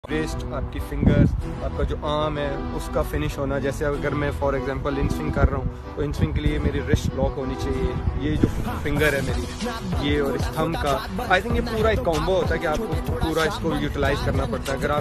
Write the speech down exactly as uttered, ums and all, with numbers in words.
Waste, आपकी fingers, आपका जो आर्म है उसका फिनिश होना। जैसे अगर मैं फॉर एग्जांपल इन स्विंग कर रहा हूँ तो इन स्विंग के लिए मेरी रिस्ट लॉक होनी चाहिए, ये जो फिंगर है मेरी ये और इस थंब का। आई थिंक ये पूरा एक कॉम्बो होता है कि आपको पूरा इसको यूटिलाइज करना पड़ता है। अगर आप